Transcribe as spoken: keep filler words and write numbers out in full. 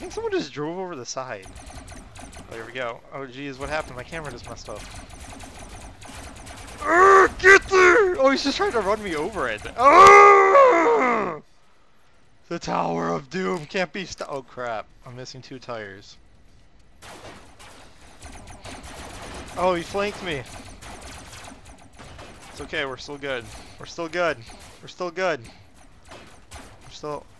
think someone just drove over the side. Oh, there we go. Oh, geez, what happened? My camera just messed up. Urgh, get there! Oh, he's just trying to run me over it. Urgh! The Tower of Doom can't be st- Oh, crap. I'm missing two tires. Oh, he flanked me. It's okay, we're still good. We're still good. We're still good. We're still...